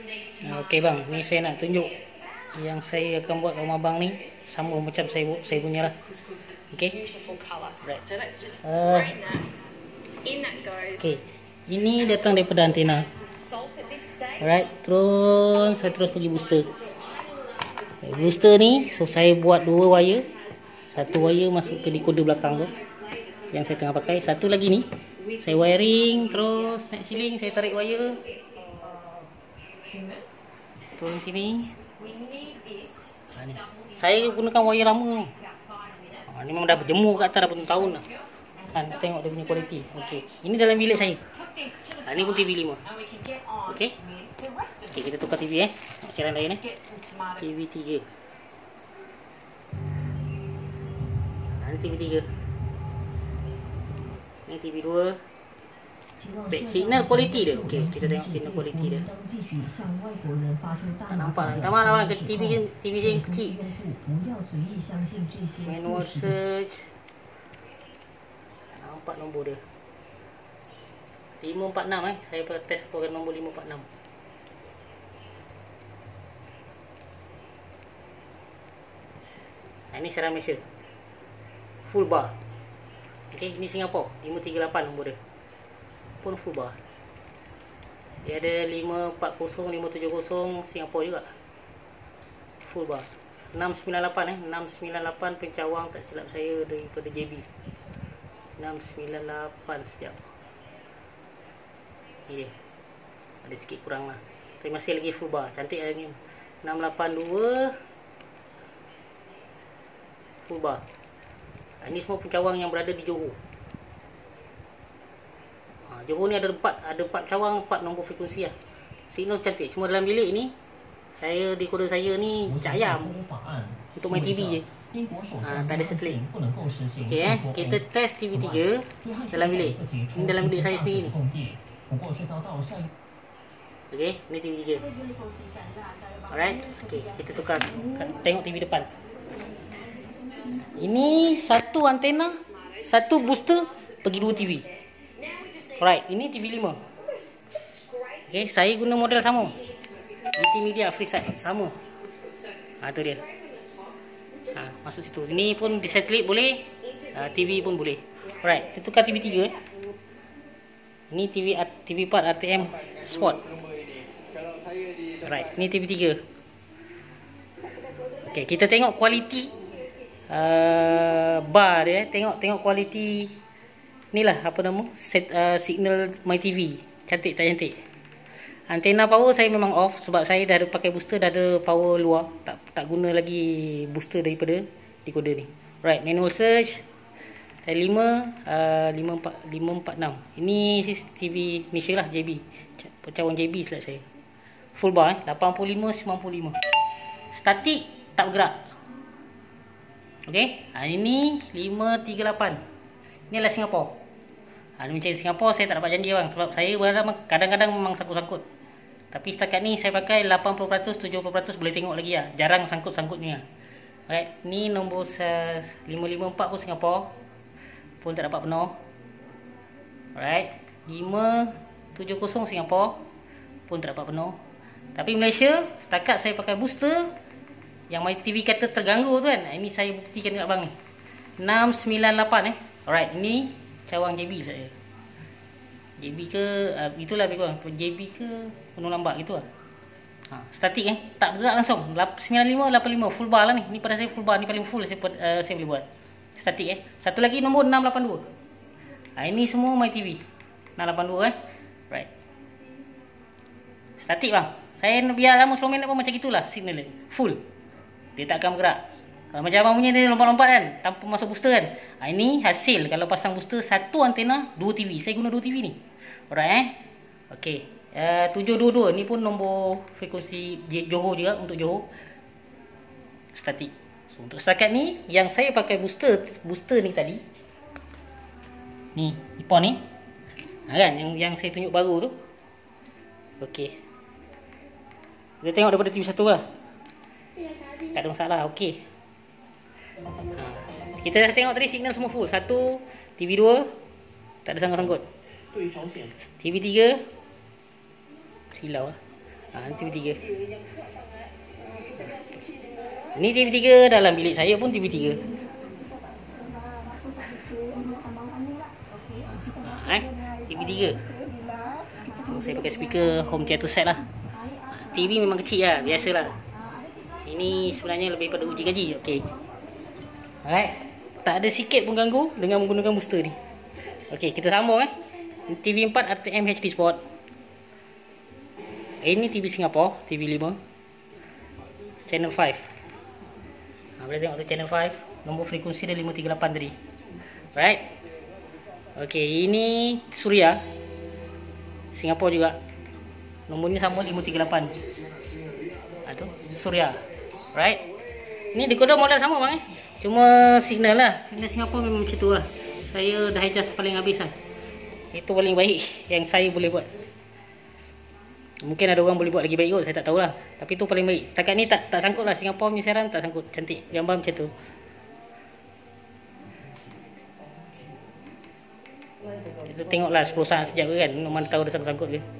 Okey bang, ni saya nak tunjuk yang saya akan buat rumah abang ni sama macam saya punya lah. Okey. Right. Okey. Ini datang daripada antena. Alright, terus saya pergi booster. Booster ni, so saya buat dua wire. Satu wire masuk ke dekoder belakang tu yang saya tengah pakai. Satu lagi ni saya wiring, terus naik ceiling, saya tarik wire turun sini. Ni. Saya gunakan wire lama ni. Ni memang dah berjemur kat atas dah bertahun dah. Kan, tengok dia punya kualiti. Okey, ini dalam bilik saya. Ni pun TV 5. Okey. Okey, kita tukar TV Cairan lain TV 3. Ni TV 3. Ni TV 2. Back signal kualiti dia. Okey, kita tengok signal kualiti dia. Tak nampak lah. Minta maaf lah, TV saya kecil. Manual search. Tak nampak nombor dia. 546 saya pernah test program nombor 546. Ini siaran Malaysia. Full bar. Okey, ini Singapura. 538 nombor dia. Pun full bar. Dia ada 540, 570 Singapura juga. Full bar. 698 698 pencawang tak silap saya daripada JB. 698 sekejap. Ni dia. Ada sikit kurang lah. Tapi masih lagi full bar. Cantik lah ni. 682 full bar. Ini semua pencawang yang berada di Johor. Johor ni ada 4 cawang, 4 nombor frekuensi lah. Signal cantik. Cuma dalam bilik ni saya dekoder saya ni cak ayam untuk mytv je. Tak ada satelit. Okey kita test TV 3 dalam bilik. Ini dalam bilik saya sendiri ni. Okey, ni TV 3. Alright. Okey, kita tukar tengok TV depan. Ini satu antena, satu booster pergi 2 TV. Alright, ini TV 5. Okay, saya guna model sama. Multimedia FreeSight sama. Tu dia. Masuk situ. Ini pun di satelit boleh, TV pun boleh. Alright, kita tukar TV 3. Ini TV 4 RTM Sport. Alright, ini TV 3. Okay, kita tengok kualiti bar dia. Tengok kualiti. Inilah apa nama signal mytv. Cantik tak cantik? Antena power saya memang off sebab saya dah ada pakai booster, dah ada power luar, tak guna lagi booster daripada decoder ni. Right, manual search saya 546. Ini TV Malaysia lah, JB. Pencawang JB silap saya. Full bar 85 95. Statik tak bergerak. Okey, ini 538. Ini adalah Singapura. Macam Singapura saya tak dapat janji bang sebab saya kadang-kadang memang sangkut-sangkut. Tapi setakat ni saya pakai 80%, 70% boleh tengok lagi lah. Jarang sangkut-sangkutnya. Alright, ni nombor 554 pun Singapura. Pun tak dapat penuh. Alright, 570 Singapura pun tak dapat penuh. Tapi Malaysia setakat saya pakai booster yang mytv kata terganggu tu kan. Ini saya buktikan kat abang ni. 698 Alright, ini cawang JB saya. JB ke itulah lebih kurang JB ke penuh lambat gitu lah. Statik tak bergerak langsung. 95 85 full bar lah ni. Ni pada saya full bar, ni paling full saya boleh buat. Statik Satu lagi nombor 682. Ini semua mytv 682 Right. Statik bang. Saya biar lama 10 minit pun macam gitulah signal dia. Full. Dia tak akan bergerak. Kalau macam abang punya dia lompat-lompat kan, tanpa masuk booster kan. Ini hasil kalau pasang booster satu antena 2 TV. Saya guna 2 TV ni. Alright Okey. 722 ni pun nombor frekuensi Johor juga, untuk Johor. Statik. So, untuk setakat ni yang saya pakai booster ni tadi. Ni ipon ni. Kan yang saya tunjuk baru tu. Okey. Kita tengok daripada TV 1 lah. Tak ada masalah. Okey. Kita dah tengok tadi signal semua full. 1, TV 2 tak ada sangkut-sangkut. TV 3 silau lah. TV 3. Ini TV 3, dalam bilik saya pun TV 3. TV 3. Saya pakai speaker home theater set lah. TV memang kecil lah, biasalah. Ini sebenarnya lebih pada uji kaji. Okey. Alright. Tak ada sikit pun ganggu dengan menggunakan booster ni. Okey, kita sambung TV 4 RTM HP Sport. Ini TV Singapore, TV 5. Channel 5. Boleh tengok tu channel 5. Nombor frekuensi dia 538 tadi. Right. Okey, ini Suria. Singapore juga. Nombornya sama 538. Tu Suria. Right. Ini dekoder model sama bang Cuma signal lah. Signal Singapore memang macam tu lah. Saya dah adjust paling habis lah. Itu paling baik yang saya boleh buat. Mungkin ada orang boleh buat lagi baik kot, saya tak tahulah. Tapi tu paling baik. Setakat ni tak sangkut lah. Singapore punya siaran tak sangkut. Cantik. Gambar macam tu. Kita tengoklah 10 saat sejak kan. Mana tahu dah sangkut ke.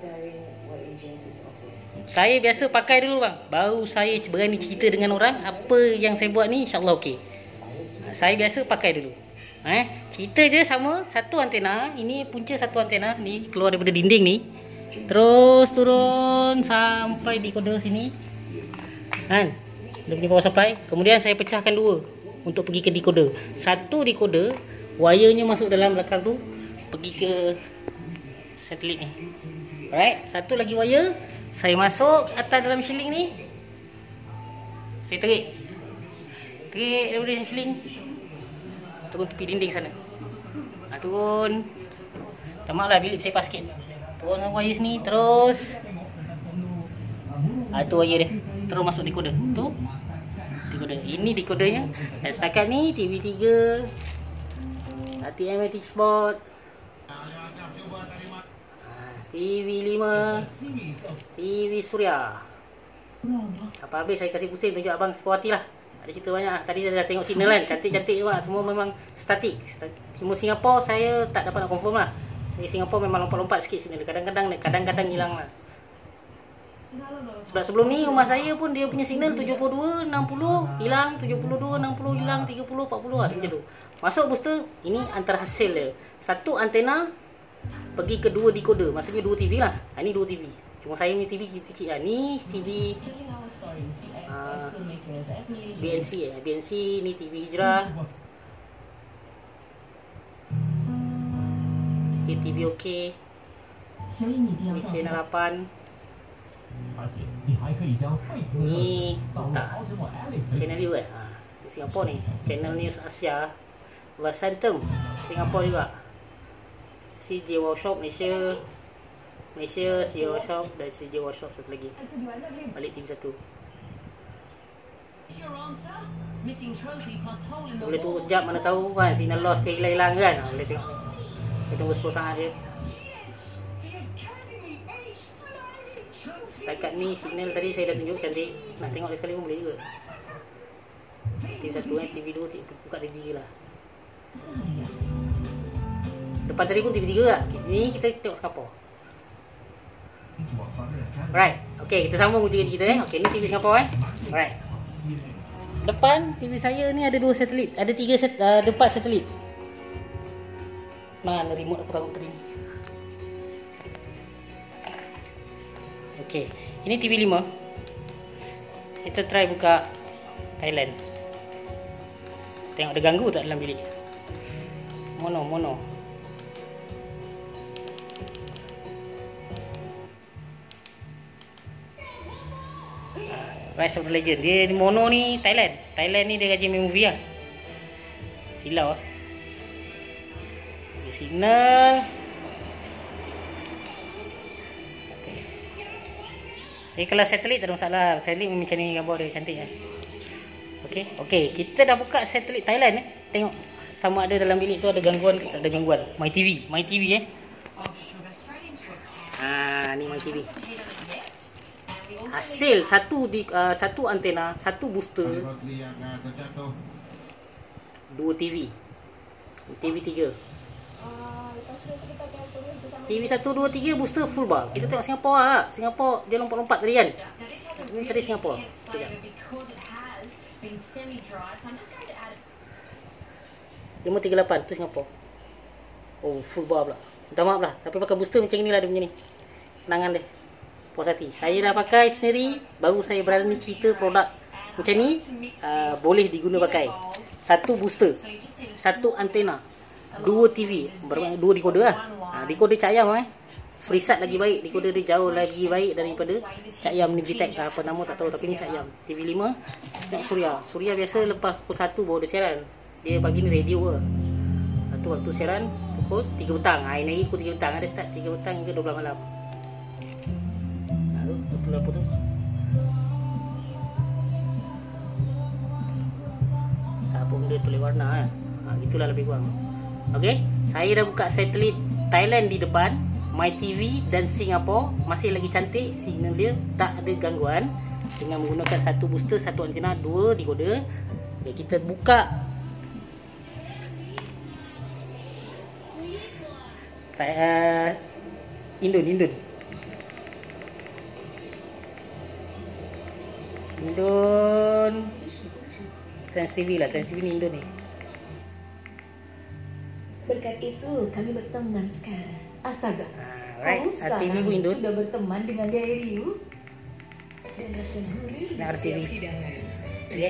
Saya biasa pakai dulu bang. Baru saya berani cerita dengan orang. Apa yang saya buat ni insyaAllah okey. Saya biasa pakai dulu. Cerita je sama. Satu antena. Ini punca satu antena. Ni keluar daripada dinding ni. Terus turun sampai dekoder sini. Dia punya power supply. Kemudian saya pecahkan dua untuk pergi ke dekoder. Satu dekoder, wirenya masuk dalam belakang tu, pergi ke satelit ni. Alright, satu lagi wire saya masuk atas dalam shielding ni. Saya tarik daripada shielding, turun tepi dinding sana. Turun. Tamaklah bilik saya pas sikit. Turun wire sini, terus tu wire dia. Terus masuk dekoder. Tu dekoder. Ini dekodernya. Dan setakat ni TV 3, RTM HP Sport, TV 5, TV Suria. Apa habis saya kasih pusing tunjuk abang sepuas hati lah. Ada cerita banyak lah. Tadi saya dah tengok signal kan. Cantik-cantik juga. Semua memang statik. Semua Singapore saya tak dapat nak confirm lah. Di Singapore memang lompat-lompat sikit signal. Kadang-kadang hilang lah. Sebab sebelum ni rumah saya pun dia punya signal 72, 60 hilang, 72, 60 hilang, 30, 40 lah macam tu. Masuk booster, ini antara hasil dia. Satu antena pergi ke dua dekoder. Maksudnya dua TV lah. Ini dua TV. Cuma saya ni TV kecil lah. Ni TV BNC BNC ni TV Hijrah. Ni TV OK. Ni channel 8. Ni tak channel U di Singapore ni. Channel News Asia. Vasantum Singapore juga. CJ Workshop Malaysia, CJ Workshop dan CJ Workshop satu lagi. Balik TV 1. Boleh tunggu sekejap, mana tahu kan signal lost ke hilang kan. Boleh tengok. Kita tunggu 10 saat je. Setakat ni signal tadi saya dah tunjuk cantik. Nak tengok sekali pun boleh juga. TV 1 TV 2 buka TV 3 lah. Depan tadi pun TV 3 lah. Ni kita tengok Singapore. Alright. Okay, kita sambung TV kita Okay, ni TV Singapore Alright. Depan TV saya ni ada 2 satelit. Ada 4 satelit. Mana remote aku taruh tadi. Okay, ini TV 5. Kita try buka Thailand. Tengok ada ganggu tak dalam bilik. Mono. Rise of the Legend. Dia mono ni Thailand. Thailand ni dia gaji main movie lah. Silau lah. Dia signal. Kalau satelit tak ada masalah. Satelit macam ni gambar dia cantik kan. Okey, kita dah buka satelit Thailand Tengok sama ada dalam bilik tu ada gangguan ke tak ada gangguan. mytv ni mytv. Hasil satu antena, satu booster, 2 TV. TV 3. TV 1, 2, 3 booster full bar. Kita tengok Singapura lah. Singapura dia lompat-lompat tadi kan. Ini tadi Singapura. 538 tu Singapura. Oh, full bar pula. Minta maaf lah. Tapi pakai booster macam inilah dia punya ni. Senangan dia. Puas hati. Saya dah pakai sendiri. Baru saya berani cerita produk macam ni. Boleh diguna pakai. Satu booster. Satu antena. 2 TV. Bermakna 2 dekoder lah. Dekoder cak ayam FreeSat lagi baik. Dekoder dia jauh lagi baik daripada cak ayam ni Vitek. Apa nama tak tahu. Tapi ni cak ayam. TV 5. Tengok Suria. Suria biasa lepas pukul 1 baru dia siaran. Dia pagi ni radio lah. Satu waktu siaran pukul 3 petang. Hari ni pukul 3 petang. Ada start 3 petang hingga 12 malam. Betul apa tu? Apa benda tulis warna kan? Itulah lebih kurang. Okey, saya dah buka satelit Thailand di depan, mytv dan Singapura. Masih lagi cantik, signal dia tak ada gangguan. Dengan menggunakan satu booster, satu antena, 2 dekoder. Okay, kita buka Indon Trans TV lah, Trans TV ni Indon ni. Berkat itu kami berteman sekarang. Astaga. Right. Kamu sekarang RTV pun Indon. sudah berteman dengan Dairy dan rasanya RTV. Okay.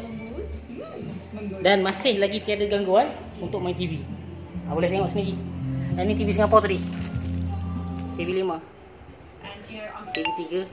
Dan masih lagi tiada gangguan untuk mytv. Boleh tengok sendiri. Ini TV Singapura tadi. TV 5. TV 3.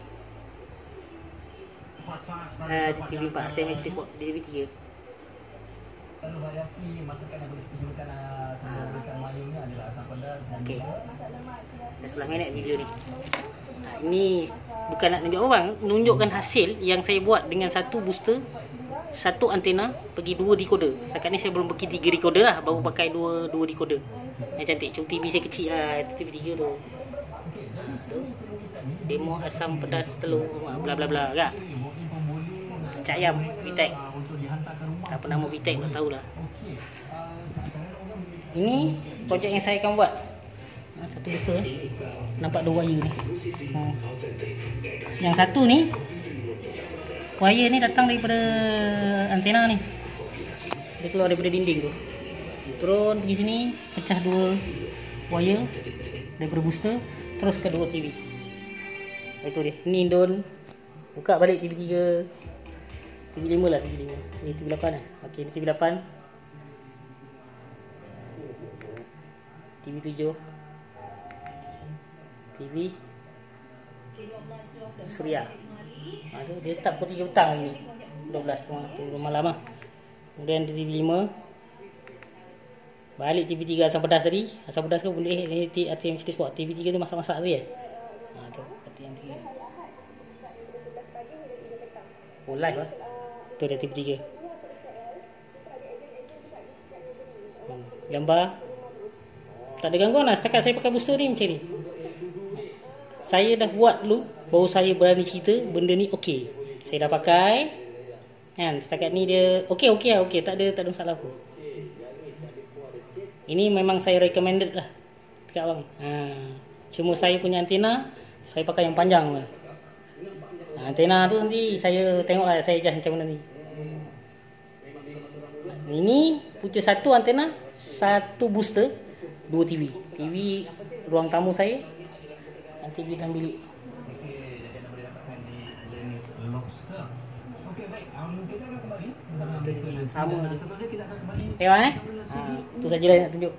TV 4. TV 3. Kalau variasi masakan yang boleh digunakan ikan mayung ni adalah asam pedas dan okey. Dah 11 minit video ni. Ini bukan nak tunjuk orang, menunjukkan hasil yang saya buat dengan satu booster, satu antena, pergi 2 dekoder. Setakat ni saya belum pergi 3 dekoder lah, baru pakai 2 dekoder. Yang cantik, cuma TV saya kecil lah, TV 3 tu. Demo asam pedas telur, bla bla bla kan. Cak ayam, Vitek. Apa nama Vitek tak tahulah. Ini projek yang saya akan buat. Satu booster nampak 2 wire ni. Yang satu ni wire ni datang daripada antena ni. Dia keluar daripada dinding tu. Turun pergi sini, pecah 2 wire daripada booster, terus ke 2 TV. Itu dia. Ni Indon. Buka balik TV 3. TV 5 lah, TV 5. Ni TV 8 lah. Okey, ni TV 8. TV 7. TV Suria. Tu dia start pukul 3 petang ni. 12 tu malam lah. Kemudian TV 5. Balik TV 3 asam pedas tadi. Asam pedas ke boleh ni ATM City Sport. TV 3 tu masak-masak tadi kan. Tu ATM 3. Oh live lah. Tu dia TV 3. Gambar tak ada gangguan lah. Setakat saya pakai booster ni macam ni. Saya dah buat loop, baru saya berani cerita benda ni okey. Saya dah pakai kan, setakat ni dia okey lah, okey, tak ada masalah apa. Ini memang saya recommended lah dekat abang. Cuma saya punya antena saya pakai yang panjang lah. Antena tu nanti saya tengok lah, saya adjust macam mana ni. Ini punya satu antena, satu booster, 2 TV. TV ruang tamu saya, dan TV dalam bilik. Okey, baik. Kita akan kembali bersama sama je. Seterusnya kita akan kembali. Tengok tu sajalah nak tunjuk.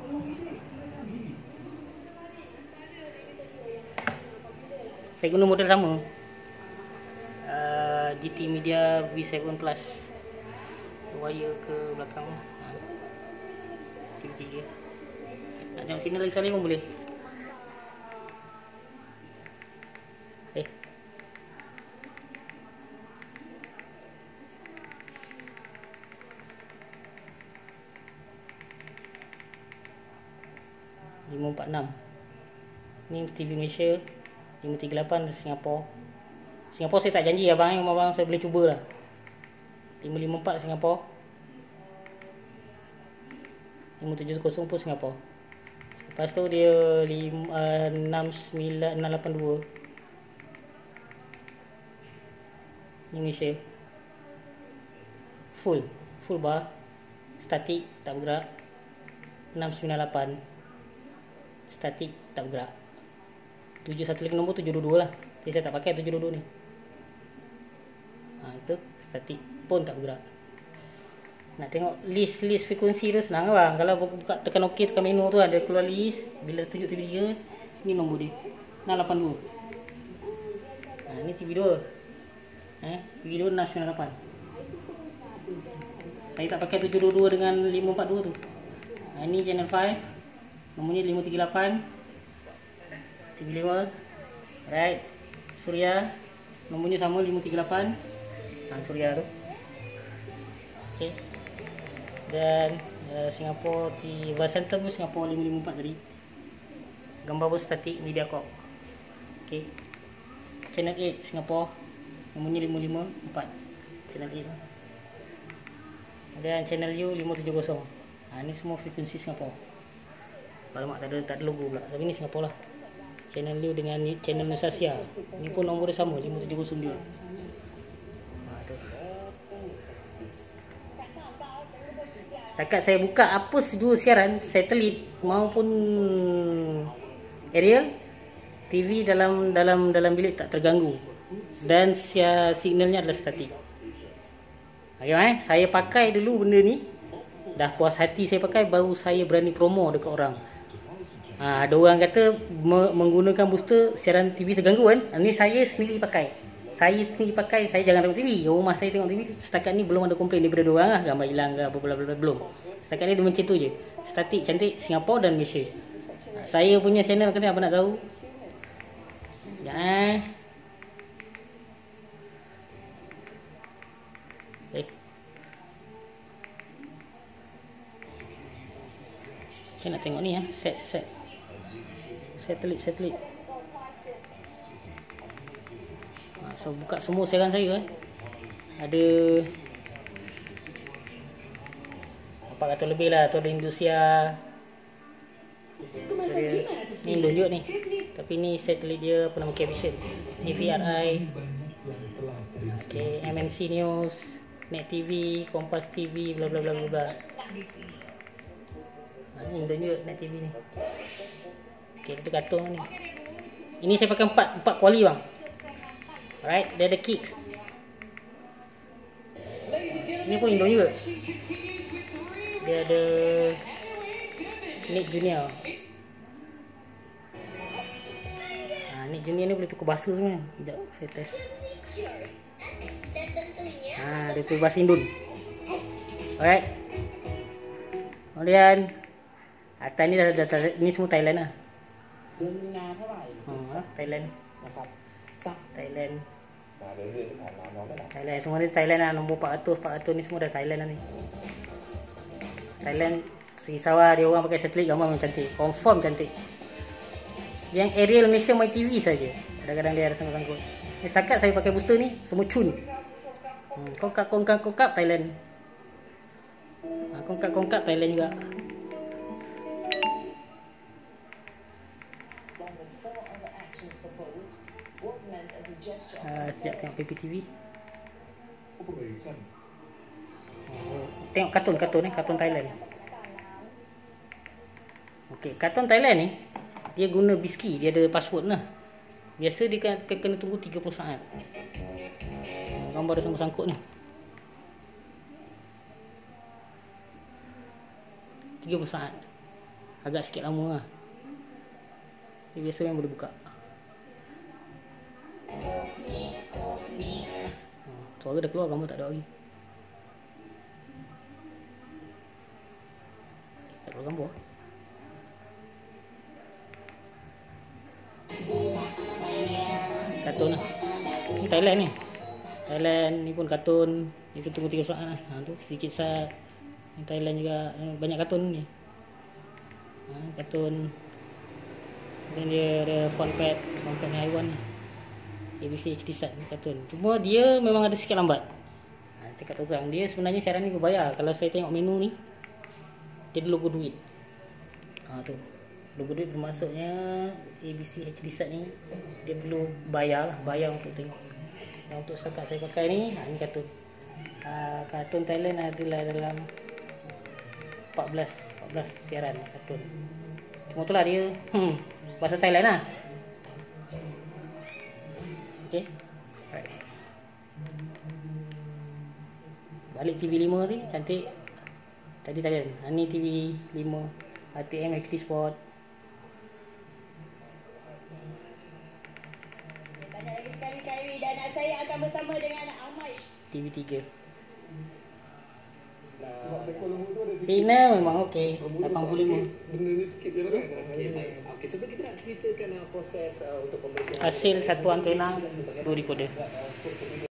Saya guna model sama. GT Media V7 Plus. Wire ke belakang. TV 3. Nak tengok sini lagi sekali pun boleh. .546. Ni TV Malaysia 538 Singapura. Singapura saya tak janji abang, abang saya boleh cubalah. 554 Singapura. 570 pun Singapura. Lepas tu dia 69682. Indonesia. Full bar. Statik tak bergerak. 698. Statik tak bergerak. 715 nombor 722 lah. Jadi saya tak pakai 722 ni. Itu statik pun tak bergerak. Nak tengok list frekuensi tu senang lah. Kalau buka tekan OK, tekan menu tu ada keluar list. Bila tunjuk TV3, ni nombor dia 682. Ni TV2. TV2 698. Saya tak pakai 722 dengan 542 tu. Ini channel 5. Nomornya 538. TV5. Right. Suria. Nomornya sama 538. Suria tu. Okay. Dan Singapore di Vasantham tu Singapore 554 tadi. Gambar pun statik Mediacorp. Okay. Channel 8 Singapore. Nomornya 554. Channel 8. Dan channel U 570. Ni semua frekuensi Singapore. Alamak, tak ada logo pula. Tapi ni Singapore lah. Channel U dengan channel Nusasia. Ni pun nombor dia sama 579. Setakat saya buka apa dua siaran, satelit maupun aerial, TV dalam bilik tak terganggu dan signalnya adalah statik. Okay, saya pakai dulu benda ni, dah puas hati saya pakai, baru saya berani promo dekat orang. Ada orang kata menggunakan booster siaran TV terganggu kan. Ni saya sendiri pakai. Saya jangan tengok TV. Rumah saya tengok TV. Setakat ni belum ada komplain daripada diorang lah. Gambar hilang ke apa belum. Setakat ni dia macam tu je. Statik cantik Singapura dan Malaysia. Saya punya channel kena apa nak tahu. Ya. Okay, nak tengok ni ya. Satelit. So buka semua siaran saya ada 400 lebih lah. Tu ada Indonesia, ni Indo juga ni, tapi ni satelit dia apa nama, Vision, TVRI, okay, MNC News, Net TV, Kompas TV, bla bla bla bla. Ni Indo juga Net TV ni. Okay, itu kartun ni. Ini saya pakai 4 kuali bang. Alright, dia ada kicks. Ini pun Indo juga. Dia ada Nick Junior. Nick Junior ni boleh tukar bahasa sebenarnya. Sekejap, saya test. Dia tukar bahasa Indon. Alright. Kemudian atas ni dah ni semua Thailand lah. Thailand. Thailand semua ni Thailand lah. Nombor 400 ni semua dah Thailand lah ni. Thailand risau lah, dia orang pakai satelit gambar memang cantik, confirm cantik. Yang aerial Malaysia mytv saja kadang-kadang dia ada sangkut-sangkut. Setakat saya pakai booster ni semua cun. Kongkap Thailand. Kongkap Thailand juga. Sekejap tengok PPTV. Tengok kartun Thailand. Okey, kartun Thailand ni dia guna biski, dia ada password lah. Biasa dia kena tunggu 30 saat. Gambar dia sangkut ni. 30 saat. Agak sikit lama lah. Dia biasa memang boleh buka. Suara dah keluar, gambar tak ada lagi. Tak keluar gambar. Kartun lah. Ni Thailand ni. Thailand ni pun kartun. Ni pun tunggu 3 saat lah. Tu sedikit saat. Ni Thailand juga. Banyak kartun ni. Kartun. Dan dia ada font pad ni haiwan ni. ABC HD Sat ni kartun. Cuma dia memang ada sikit lambat. Cakap terang, dia sebenarnya siaran ni berbayar. Kalau saya tengok menu ni, dia ada logo duit. Tu. logo duit bermaksudnya ABC HD set ni dia perlu bayar lah, bayar untuk tengok. Dan untuk setakat saya pakai ni, ni kartun. Kartun Thailand adalah dalam 14 siaran kartun. Cuma tu lah dia bahasa Thailand lah. Okay, right. Balik TV 5 ni cantik. Tadi Thailand, ni TV 5 ATM HD Sport. Banyak lagi sekali Kyrie dan saya akan bersama dengan Amaj. TV 3. Sebab sekor lembu tu ada sikit. Signal memang okey, Lembu tu 85. benda ni sikit je lah kan. Okey, baik. Okey, sebelum kita nak ceritakan proses untuk pembelian Hasil satu antena, 2 dekoder.